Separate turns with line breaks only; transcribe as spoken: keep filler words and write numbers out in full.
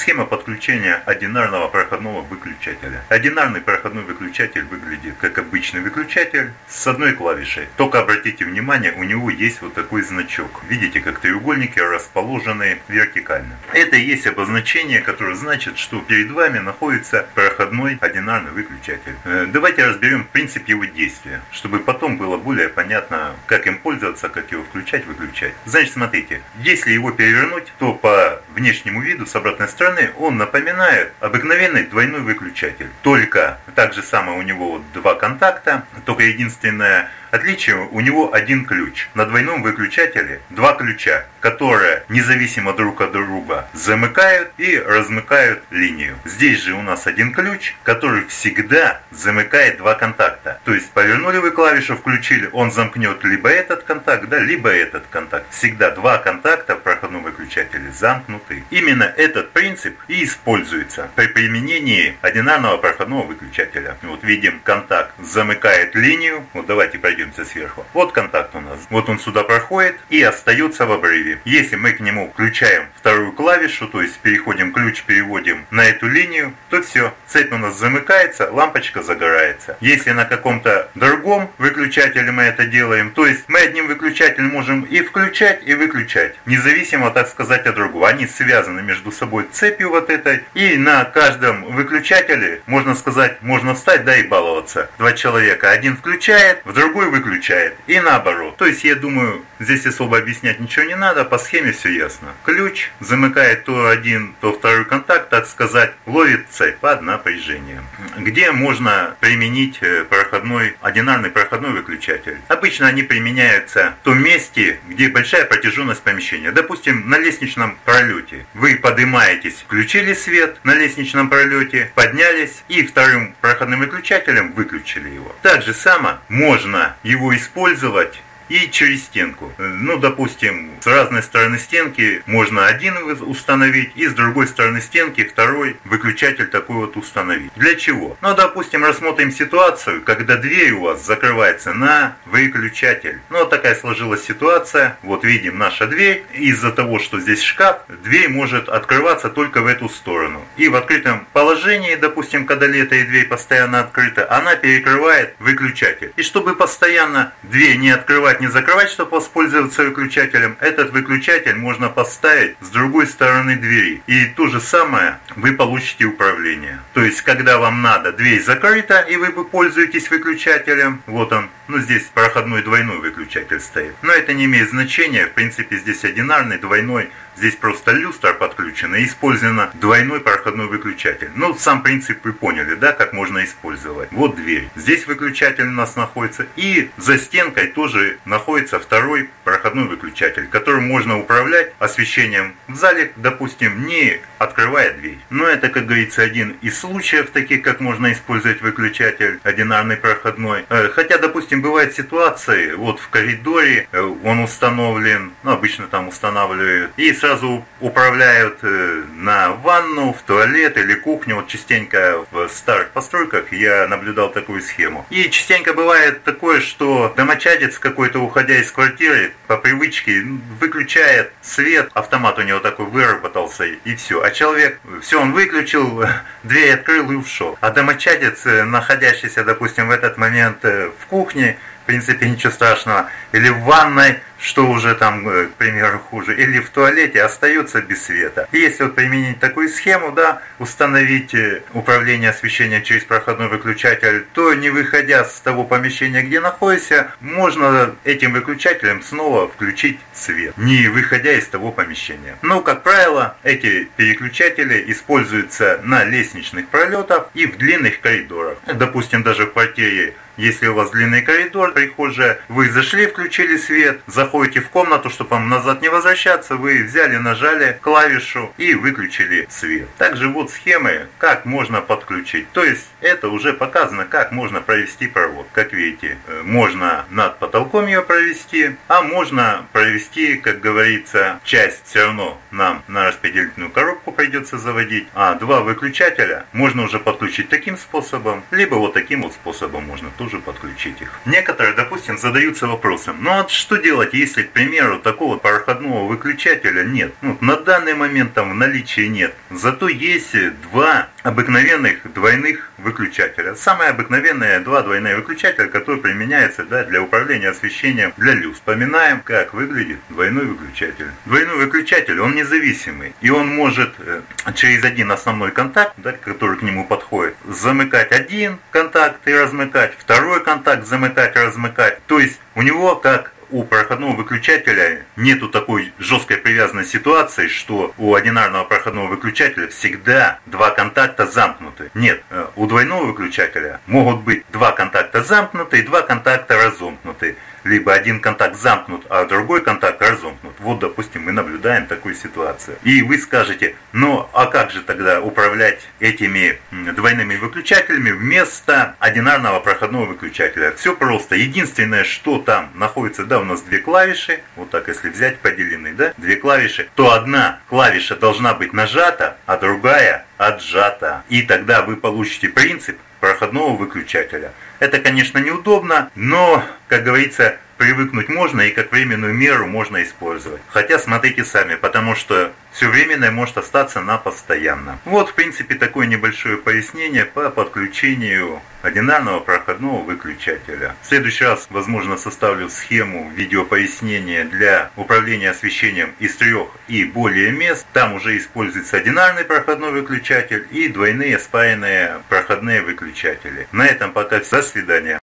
Схема подключения одинарного проходного выключателя. Одинарный проходной выключатель выглядит как обычный выключатель с одной клавишей. Только обратите внимание, у него есть вот такой значок. Видите, как треугольники расположены вертикально. Это и есть обозначение, которое значит, что перед вами находится проходной одинарный выключатель. Давайте разберем принцип его действия, чтобы потом было более понятно, как им пользоваться, как его включать, выключать. Значит, смотрите, если его перевернуть, то по внешнему виду с обратной стороны он напоминает обыкновенный двойной выключатель. Только так же самое у него вот два контакта, только единственное отличие, у него один ключ. На двойном выключателе два ключа, которые независимо друг от друга замыкают и размыкают линию. Здесь же у нас один ключ, который всегда замыкает два контакта. То есть повернули вы клавишу, включили, он замкнет либо этот контакт, да, либо этот контакт. Всегда два контакта в проходном выключателе замкнуты. Именно этот принцип и используется при применении одинарного проходного выключателя. Вот видим, контакт замыкает линию. Вот давайте пройдем сверху. Вот контакт у нас. Вот он сюда проходит и остается в обрыве. Если мы к нему включаем вторую клавишу, то есть переходим ключ, переводим на эту линию, то все, цепь у нас замыкается, лампочка загорается. Если на каком-то другом выключателе мы это делаем, то есть мы одним выключателем можем и включать, и выключать, независимо, так сказать, от другого. Они связаны между собой цепью вот этой, и на каждом выключателе, можно сказать, можно встать, да, и баловаться. Два человека, один включает, в другой выключает, и наоборот. То есть, я думаю, здесь особо объяснять ничего не надо, по схеме все ясно. Ключ замыкает то один, то второй контакт, так сказать, ловит цепь под напряжением. Где можно применить проходной, одинарный проходной выключатель? Обычно они применяются в том месте, где большая протяженность помещения. Допустим, на лестничном пролете. Вы поднимаетесь, включили свет на лестничном пролете, поднялись и вторым проходным выключателем выключили его. Так же само можно его использовать и через стенку. Ну, допустим, с разной стороны стенки можно один установить, и с другой стороны стенки второй выключатель такой вот установить. Для чего? Ну, допустим, рассмотрим ситуацию, когда дверь у вас закрывается на выключатель. Ну, вот такая сложилась ситуация. Вот видим наша дверь. Из-за того, что здесь шкаф, дверь может открываться только в эту сторону. И в открытом положении, допустим, когда лето и дверь постоянно открыта, она перекрывает выключатель. И чтобы постоянно дверь не открывать, не закрывать, чтобы воспользоваться выключателем, этот выключатель можно поставить с другой стороны двери. И то же самое вы получите управление. То есть, когда вам надо, дверь закрыта, и вы пользуетесь выключателем, вот он, ну здесь проходной двойной выключатель стоит. Но это не имеет значения, в принципе здесь одинарный, двойной. Здесь просто люстра подключена и использован двойной проходной выключатель. Ну, сам принцип вы поняли, да, как можно использовать. Вот дверь. Здесь выключатель у нас находится. И за стенкой тоже находится второй проходной выключатель, которым можно управлять освещением в зале, допустим, не открывая дверь. Но это, как говорится, один из случаев таких, как можно использовать выключатель одинарный проходной. Хотя, допустим, бывают ситуации, вот в коридоре он установлен, ну, обычно там устанавливают, и сразу сразу управляют на ванну, в туалет или кухню. Вот частенько в старых постройках я наблюдал такую схему. И частенько бывает такое, что домочадец какой-то, уходя из квартиры, по привычке выключает свет, автомат у него такой выработался, и все. А человек, все, он выключил, дверь открыл и ушел. А домочадец, находящийся, допустим, в этот момент в кухне, в принципе, ничего страшного, или в ванной, что уже там, к примеру, хуже, или в туалете, остается без света. И если вот применить такую схему, да, установить управление освещением через проходной выключатель, то, не выходя с того помещения, где находишься, можно этим выключателем снова включить свет, не выходя из того помещения. Но, как правило, эти переключатели используются на лестничных пролетах и в длинных коридорах. Допустим, даже в квартире, если у вас длинный коридор, прихожая, вы зашли, включили свет, заходите в комнату, чтобы вам назад не возвращаться, вы взяли, нажали клавишу и выключили свет. Также вот схемы, как можно подключить. То есть это уже показано, как можно провести провод. Как видите, можно над потолком ее провести, а можно провести, как говорится, часть все равно нам на распределительную коробку придется заводить, а два выключателя можно уже подключить таким способом, либо вот таким вот способом можно тоже тоже подключить их. Некоторые, допустим, задаются вопросом, ну а что делать, если, к примеру, такого проходного выключателя нет? Ну, на данный момент там в наличии нет. Зато есть два обыкновенных двойных выключателя. Самые обыкновенные два двойные выключателя, которые применяются, да, для управления освещением для люстр. Вспоминаем, как выглядит двойной выключатель. Двойной выключатель, он независимый. И он может э, через один основной контакт, да, который к нему подходит, замыкать один контакт и размыкать, второй контакт замыкать и размыкать. То есть у него, как у проходного выключателя, нету такой жесткой привязанной ситуации, что у одинарного проходного выключателя всегда два контакта замкнуты. Нет, у двойного выключателя могут быть два контакта замкнуты и два контакта разомкнуты. Либо один контакт замкнут, а другой контакт разомкнут. Вот, допустим, мы наблюдаем такую ситуацию. И вы скажете, ну а как же тогда управлять этими двойными выключателями вместо одинарного проходного выключателя? Все просто. Единственное, что там находится, да, у нас две клавиши, вот так если взять поделенный, да, две клавиши, то одна клавиша должна быть нажата, а другая отжата. И тогда вы получите принцип проходного выключателя. Это, конечно, неудобно, но, как говорится, привыкнуть можно и как временную меру можно использовать. Хотя смотрите сами, потому что все временное может остаться на постоянно. Вот, в принципе, такое небольшое пояснение по подключению одинарного проходного выключателя. В следующий раз, возможно, составлю схему видеопояснения для управления освещением из трех и более мест. Там уже используется одинарный проходной выключатель и двойные спаянные проходные выключатели. На этом пока все. До свидания.